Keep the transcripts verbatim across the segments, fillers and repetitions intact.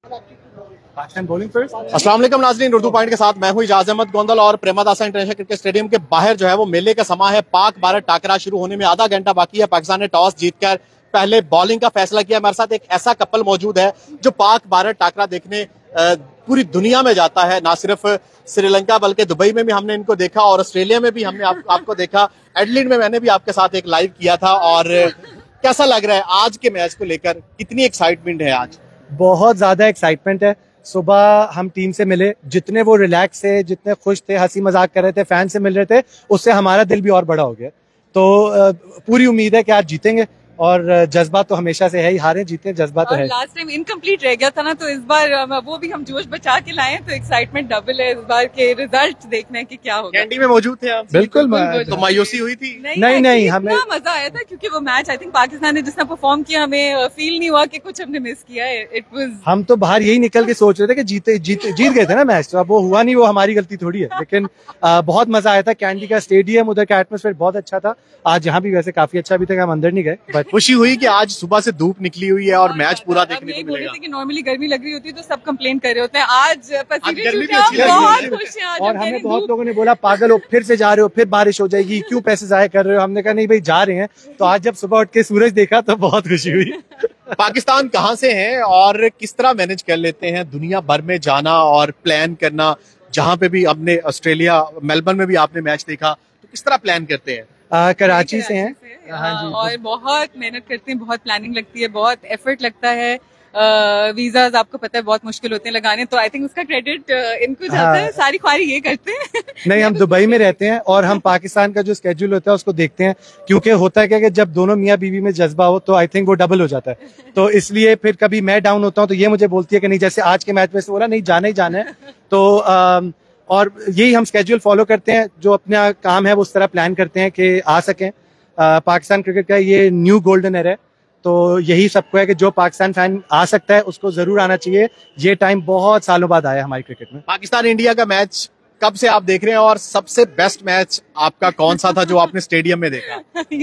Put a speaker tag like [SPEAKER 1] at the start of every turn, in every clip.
[SPEAKER 1] अस्सलाम वालेकुम नाज़रीन, उर्दू पॉइंट के साथ मैं हूं इजाज़ अहमद गोंदल और प्रेमदासा इंटरनेशनल क्रिकेट स्टेडियम के बाहर जो है वो मेले का समा है। पाक भारत टाकरा शुरू होने में आधा घंटा बाकी है। पाकिस्तान ने टॉस जीतकर पहले बॉलिंग का फैसला किया। हमारे साथ एक ऐसा कपल मौजूद है जो पाक भारत टाकरा देखने पूरी दुनिया में जाता है, ना सिर्फ श्रीलंका बल्कि दुबई में भी हमने इनको देखा और ऑस्ट्रेलिया में भी हमने आप, आपको देखा। एडलेड में मैंने भी आपके साथ एक लाइव किया था। और कैसा लग रहा है आज के मैच को लेकर, कितनी एक्साइटमेंट है आज?
[SPEAKER 2] बहुत ज्यादा एक्साइटमेंट है। सुबह हम टीम से मिले, जितने वो रिलैक्स थे, जितने खुश थे, हंसी मजाक कर रहे थे, फैन से मिल रहे थे, उससे हमारा दिल भी और बड़ा हो गया। तो पूरी उम्मीद है कि आज जीतेंगे और जज्बा तो हमेशा से है ही, हारे जीते जज्बा तो है।
[SPEAKER 3] लास्ट टाइम इनकम्प्लीट रह गया था ना, तो इस बार वो भी हम जोश बचा के लाए, तो एक्साइटमेंट डबल है इस बार के रिजल्ट देखने की क्या होगा।
[SPEAKER 1] कैंडी में मौजूद थे आप?
[SPEAKER 2] बिल्कुल,
[SPEAKER 1] तो मायूसी हुई थी?
[SPEAKER 3] नहीं
[SPEAKER 2] नहीं, नहीं हमें
[SPEAKER 3] मजा आया था क्योंकि वो मैच आई थिंक पाकिस्तान ने जितना परफॉर्म किया, हमें फील नहीं हुआ कि कुछ हमने मिस किया है। इट वाज
[SPEAKER 2] हम तो बाहर यही निकल के सोच रहे थे कि जीते जीते जीत गए थे ना मैच, तो अब वो हुआ नहीं, वो हमारी गलती थोड़ी है। लेकिन आ, बहुत मजा आया था। कैंडी का स्टेडियम, उधर का एटमॉस्फेयर बहुत अच्छा था। आज यहाँ भी वैसे काफी अच्छा भी था, हम अंदर नहीं गए, बट खुशी
[SPEAKER 1] हुई कि आज सुबह से धूप निकली हुई है और मैच पूरा देखने को मिलेगा।
[SPEAKER 3] कि नॉर्मली गर्मी लग रही होती है तो सब कंप्लेन कर रहे होते हैं, आज पसीने
[SPEAKER 1] गर्मी
[SPEAKER 3] छूटे, बहुत खुश हैं आज।
[SPEAKER 2] और हमें बहुत लोगों ने बोला पागल हो, फिर से जा रहे हो, फिर बारिश हो जाएगी, क्यों पैसे जाया कर रहे हो? हमने कहा नहीं भाई, जा रहे हैं। तो आज जब सुबह उठ के सूरज देखा तो बहुत खुशी हुई।
[SPEAKER 1] पाकिस्तान कहाँ से है और किस तरह मैनेज कर लेते हैं दुनिया भर में जाना और प्लान करना? जहाँ पे भी आपने ऑस्ट्रेलिया मेलबर्न में भी आपने मैच देखा, तो किस तरह प्लान करते हैं?
[SPEAKER 2] आ, कराची से हैं।
[SPEAKER 3] हाँ जी। और बहुत मेहनत करते हैं, बहुत प्लानिंग लगती है, बहुत एफर्ट लगता है। वीजाज आपको पता है बहुत मुश्किल होते हैं लगाने, तो आई थिंक उसका क्रेडिट इनको जाता है। सारी ख्वारी ये करते हैं।
[SPEAKER 2] नहीं, हम दुबई में रहते हैं और हम पाकिस्तान का जो स्केड्यूल होता है उसको देखते हैं, क्योंकि होता है क्या कि जब दोनों मियाँ बीवी में जज्बा हो तो आई थिंक वो डबल हो जाता है। तो इसलिए फिर कभी मैं डाउन होता हूँ तो ये मुझे बोलती है कि नहीं, जैसे आज के मैच में से बोला नहीं, जाना ही जाना है। तो आ, और यही हम स्केड्यूल फॉलो करते हैं, जो अपना काम है वो उस तरह प्लान करते हैं कि आ सकें। आ, पाकिस्तान क्रिकेट का ये न्यू गोल्डन एरा है, तो यही सबको है कि जो पाकिस्तान फैन आ सकता है उसको जरूर आना चाहिए। ये टाइम बहुत सालों बाद आया हमारी क्रिकेट में।
[SPEAKER 1] पाकिस्तान इंडिया का मैच कब से आप देख रहे हैं और सबसे बेस्ट मैच आपका कौन सा था जो आपने स्टेडियम में देखा?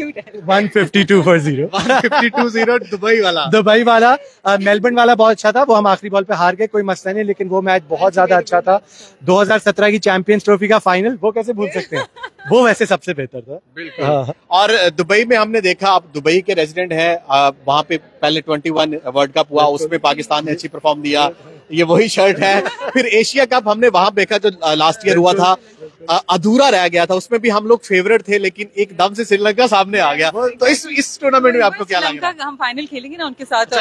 [SPEAKER 2] One fifty two for zero
[SPEAKER 1] one fifty two zero Dubai वाला
[SPEAKER 2] दुबई वाला मेलबर्न वाला बहुत अच्छा था। वो हम आखिरी बॉल पे हार गए, कोई मसला नहीं, लेकिन वो मैच बहुत ज्यादा अच्छा था। दो हज़ार सत्रह की चैंपियंस ट्रॉफी का फाइनल, वो कैसे भूल सकते हैं? वो वैसे सबसे बेहतर था।
[SPEAKER 1] बिल्कुल। हाँ। और दुबई में हमने देखा, आप दुबई के रेजिडेंट हैं, वहां पे पहले ट्वेंटी वन वर्ल्ड कप हुआ, उसमें पाकिस्तान ने अच्छी परफॉर्म दिया, ये वही शर्ट है। फिर एशिया कप हमने वहां देखा जो लास्ट ईयर हुआ था, अधूरा रह गया था, उसमें भी हम लोग फेवरेट थे, लेकिन एकदम से श्रीलंका सामने आ गया। तो इस इस टूर्नामेंट में आपको क्या लगा?
[SPEAKER 3] हम फाइनल खेलेंगे ना उनके साथ,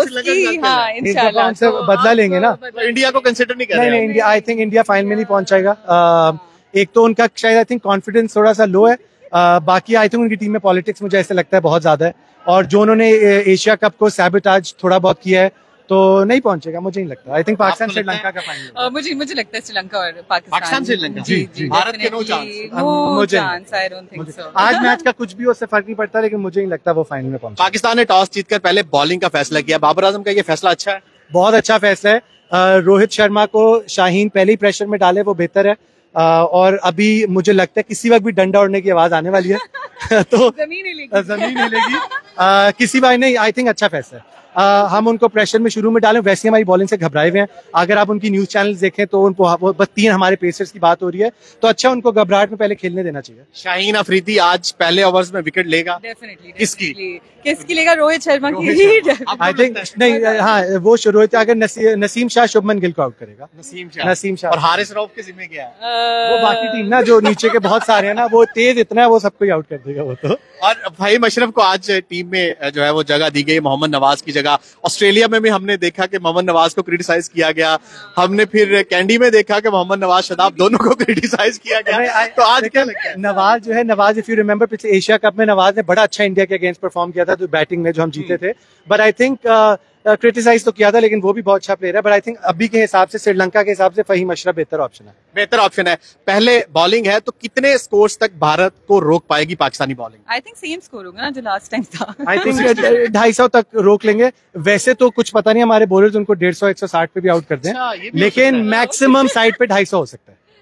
[SPEAKER 2] हाँ, इंशाल्लाह उनसे बदला लेंगे ना।
[SPEAKER 1] तो इंडिया को कंसिडर नहीं कर रहे?
[SPEAKER 2] नहीं, नहीं, India I think India final में नहीं पहुंच जाएगा। एक तो उनका शायद आई थिंक कॉन्फिडेंस थोड़ा सा लो है, बाकी आई थिंक उनकी टीम में पॉलिटिक्स मुझे ऐसे लगता है बहुत ज्यादा है, और जो उन्होंने एशिया कप को सैबोटाज थोड़ा बहुत किया है तो नहीं पहुंचेगा, मुझे नहीं लगता। आई थिंक पाकिस्तान श्रीलंका का फाइनल।
[SPEAKER 3] मुझे मुझे लगता है श्रीलंका और पाकिस्तान।
[SPEAKER 1] पाकिस्तान श्रीलंका
[SPEAKER 2] जी जी,
[SPEAKER 1] भारत के no chance.
[SPEAKER 2] No chance,
[SPEAKER 3] I don't think so.
[SPEAKER 2] आज मैच का कुछ भी उससे फर्क नहीं पड़ता, लेकिन मुझे नहीं लगता वो फाइनल में पहुंचे।
[SPEAKER 1] पाकिस्तान ने टॉस जीतकर पहले बॉलिंग का फैसला किया। बाबर आजम का ये फैसला अच्छा है?
[SPEAKER 2] बहुत अच्छा फैसला है। रोहित शर्मा को शाहीन पहले ही प्रेशर में डाले, वो बेहतर है। Uh, और अभी मुझे लगता है किसी वक्त भी डंडा उड़ने की आवाज आने वाली है। तो
[SPEAKER 3] जमीन हिलेगी,
[SPEAKER 2] जमीन हिलेगी। uh, किसी बार नहीं, आई थिंक अच्छा फैसला है। uh, हम उनको प्रेशर में शुरू में डालें, वैसे हमारी बॉलिंग से घबराए हुए हैं। अगर आप उनकी न्यूज चैनल देखें तो उनको बस तीन हमारे पेसर्स की बात हो रही है, तो अच्छा उनको घबराहट में पहले खेलने देना चाहिए।
[SPEAKER 1] शाहीन अफरीदी आज पहले ओवर्स में विकेट लेगा?
[SPEAKER 3] डेफिनेटली।
[SPEAKER 1] किसकी
[SPEAKER 3] किसकी लेगा? रोहित शर्मा की।
[SPEAKER 2] आई थिंक नहीं, हाँ वो रोहित, अगर नसीम शाह शुभमन गिल को आउट करेगा।
[SPEAKER 1] नसीम शाह
[SPEAKER 2] नसीम शाह
[SPEAKER 1] और हारिस रऊफ के जिम्मे क्या है?
[SPEAKER 2] वो बाकी टीम ना, जो नीचे के बहुत सारे हैं ना, वो तेज इतना है, वो सबको आउट कर देगा वो तो।
[SPEAKER 1] और फहीम अशरफ को आज टीम में जो है वो जगह दी गई, मोहम्मद नवाज की जगह। ऑस्ट्रेलिया में भी हमने देखा कि मोहम्मद नवाज को क्रिटिसाइज किया गया, हमने फिर कैंडी में देखा कि मोहम्मद नवाज शदाब दोनों को क्रिटिसाइज किया गया। तो आज क्या लगता है?
[SPEAKER 2] नवाज जो है, नवाज इफ यू रिमेंबर पिछले एशिया कप में नवाज ने बड़ा अच्छा इंडिया के अगेंस्ट परफॉर्म किया था, तो बैटिंग में जो हम जीते थे। बट आई थिंक क्रिटिसाइज तो किया था, लेकिन वो भी बहुत अच्छा प्लेयर है। बट आई थिंक अभी के हिसाब से, श्रीलंका के हिसाब से फहीम अशरफ बेहतर ऑप्शन है।
[SPEAKER 1] बेहतर ऑप्शन है। पहले बॉलिंग है, तो कितने स्कोर्स तक भारत को रोक पाएगी Pakistani bowling?
[SPEAKER 3] I think same score होगा ना जो लास्ट टाइम था।
[SPEAKER 2] आई थिंक ढाई सौ तक रोक लेंगे। वैसे तो कुछ पता नहीं, हमारे बॉलर्स उनको डेढ़ सौ एक सौ साठ पे भी आउट कर दें, लेकिन मैक्सिमम साइड पे ढाई सौ हो सकता है।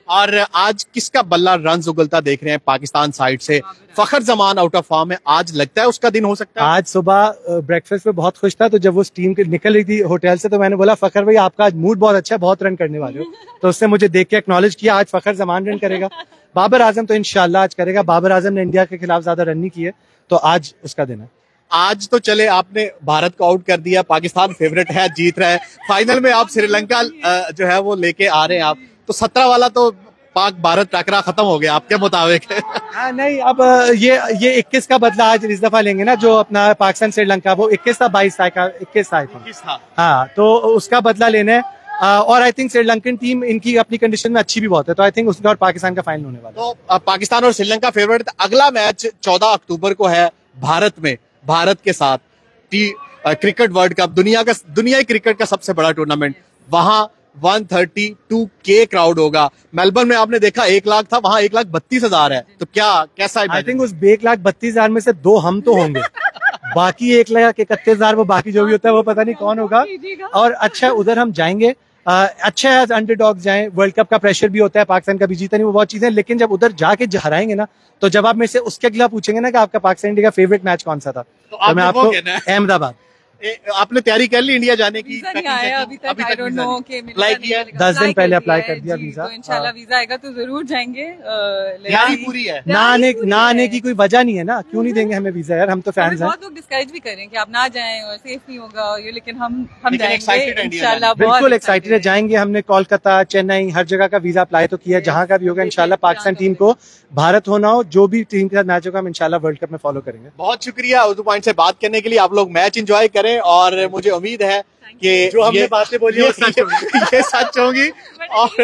[SPEAKER 1] और आज किसका बल्ला रन उगलता देख रहे हैं पाकिस्तान साइड से? Fakhar Zaman out of form है, आज लगता है उसका दिन हो सकता है।
[SPEAKER 2] आज सुबह ब्रेकफास्ट पे बहुत खुश था, तो जब वो टीम के निकल रही थी होटल से तो मैंने बोला फखर भाई आपका आज मूड बहुत अच्छा है, बहुत रन करने वाले हो। तो उसने मुझे देख के एक्नॉलेज किया आज फखर जमान रन करेगा। बाबर आजम तो इंशाल्लाह आज करेगा। बाबर आजम ने इंडिया के खिलाफ ज्यादा रन नहीं किए, तो आज उसका दिन है।
[SPEAKER 1] आज तो चले आपने भारत को आउट कर दिया, पाकिस्तान फेवरेट है, जीत रहा है, फाइनल में आप श्रीलंका जो है वो लेके आ रहे हैं आप, तो सत्रह वाला तो पाक भारत टकरा खत्म हो गया आपके मुताबिक?
[SPEAKER 2] हाँ नहीं, अब ये ये इक्कीस का बदला आज इस दफा लेंगे ना, जो अपना पाकिस्तान श्रीलंका वो इक्कीस था, बाईस का इक्कीस था। हाँ, तो उसका बदला लेना है। और आई थिंक श्रीलंकन टीम इनकी अपनी कंडीशन में अच्छी भी बहुत है, तो आई थिंक उसका और पाकिस्तान का फाइनल होने वाला है।
[SPEAKER 1] तो पाकिस्तान और श्रीलंका फेवरेट। अगला मैच चौदह अक्टूबर को है भारत में, भारत के साथ टी क्रिकेट वर्ल्ड कप, दुनिया का दुनिया क्रिकेट का सबसे बड़ा टूर्नामेंट। वहां एक सौ बत्तीस के क्राउड होगा। मेलबर्न में आपने देखा एक लाख था, वहां एक लाख बत्तीस हजार है, तो क्या कैसा?
[SPEAKER 2] आई थिंक उस एक लाख बत्तीस हजार में से दो हम तो होंगे, बाकी एक लाख इकतीस हजार वो बाकी जो भी होता है वो पता नहीं कौन होगा। और अच्छा उधर हम जाएंगे, Uh, अच्छा है अंडरडॉग जाएं, वर्ल्ड कप का प्रेशर भी होता है, पाकिस्तान का भी जीता नहीं, वो बहुत चीजें, लेकिन जब उधर जाके हराएंगे ना, तो जब आप मेरे से उसके अगला पूछेंगे ना कि आपका पाकिस्तान इंडिया का फेवरेट मैच कौन सा था, तो, तो मैं आपको अहमदाबाद।
[SPEAKER 1] आपने तैयारी कर ली इंडिया जाने की?
[SPEAKER 3] नहीं आया अभी तक, आई डोंट नो कि
[SPEAKER 1] अप्लाई किया,
[SPEAKER 2] दस दिन पहले अप्लाई कर दिया वीजा।
[SPEAKER 3] तो इंशाल्लाह वीजा आएगा तो जरूर जाएंगे।
[SPEAKER 1] तैयारी पूरी है?
[SPEAKER 2] ना आने ना आने की कोई वजह नहीं है ना, क्यों नहीं देंगे हमें वीजा यार, हम तो फैंस हैं।
[SPEAKER 3] बहुत लोग डिस्करेज भी करें कि आप ना जाएं और सेफ नहीं होगा ये, लेकिन हम हम जाएंगे इंशाल्लाह।
[SPEAKER 2] बिल्कुल एक्साइटेड है, जाएंगे। हमने कोलकाता, चेन्नई, हर जगह का वीजा अप्लाई तो किया है, जहां का भी होगा इंशाल्लाह। पाकिस्तान टीम को भारत होना हो, जो भी टीम के साथ मैच होगा हम इंशाल्लाह वर्ल्ड कप में फॉलो करेंगे।
[SPEAKER 1] बहुत शुक्रिया उर्दू पॉइंट से बात करने के लिए। आप लोग मैच एंजॉय करें और मुझे उम्मीद है कि
[SPEAKER 2] जो हमने बातें बोली
[SPEAKER 1] ये सच होंगी, ये सच होंगी। और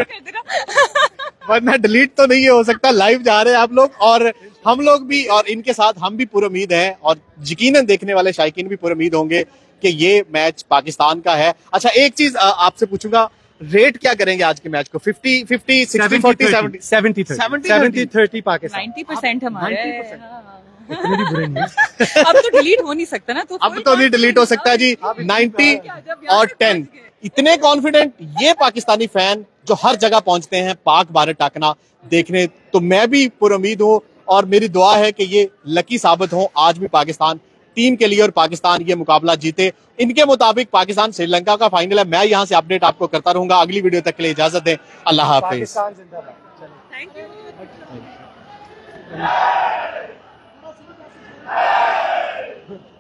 [SPEAKER 1] वरना डिलीट तो नहीं हो सकता, लाइव जा रहे हैं आप लोग और हम लोग भी, और इनके साथ हम भी पूरी उम्मीद है, और यकीनन देखने वाले शायकीन भी पूरी उम्मीद होंगे कि ये मैच पाकिस्तान का है। अच्छा एक चीज आपसे पूछूंगा, रेट क्या करेंगे आज के मैच को? Fifty fifty sixty forty seventy
[SPEAKER 2] seventy seventy thirty Pakistan,
[SPEAKER 3] ninety percent हमारे।
[SPEAKER 2] इतने भी बुरे नहीं।
[SPEAKER 3] अब तो डिलीट हो नहीं सकता ना, तो
[SPEAKER 1] अब तो नहीं डिलीट हो सकता जी। नाइन्टी और टेन, इतने कॉन्फिडेंट ये पाकिस्तानी फैन जो हर जगह पहुंचते हैं पाक भारत टाकना देखने, तो मैं भी पूरी उम्मीद हूँ और मेरी दुआ है कि ये लकी साबित हो आज भी पाकिस्तान टीम के लिए और पाकिस्तान ये मुकाबला जीते। इनके मुताबिक पाकिस्तान श्रीलंका का फाइनल है। मैं यहाँ से अपडेट आपको करता रहूंगा। अगली वीडियो तक के लिए इजाजत दें, अल्लाह हाफिज।
[SPEAKER 3] Thank you.